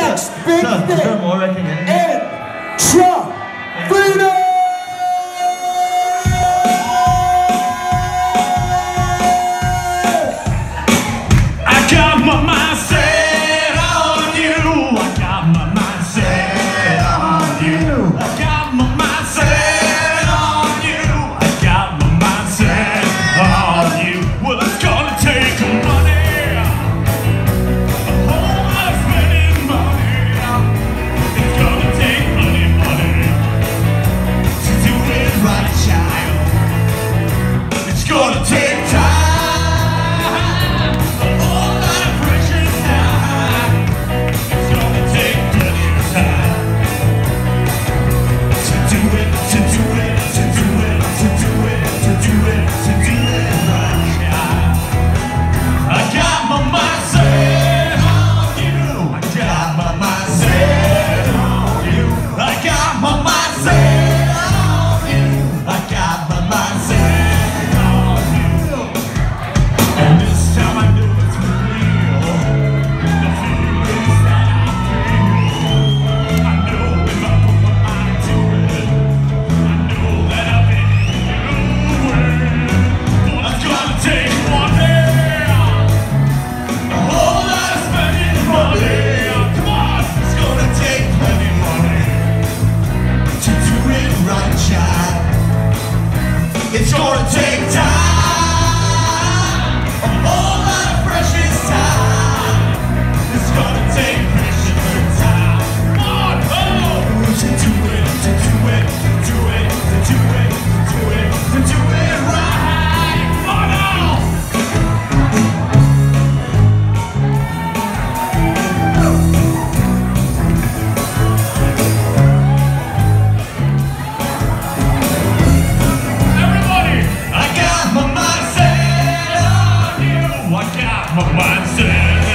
next big thing in Trump Freedom! I got my mind set on you. I got my mind set on you. I got my mind set on you. I got my mind set on you. Well, it's gonna take money, a whole lot of spending money. It's gonna take money to do it right, child. It's gonna take time. It's gonna take time, a whole lot of precious time. It's gonna take precious time. Come on, oh! To do it, to do it, to do it, to do it, to do it, to do it right. Oh no! My mindset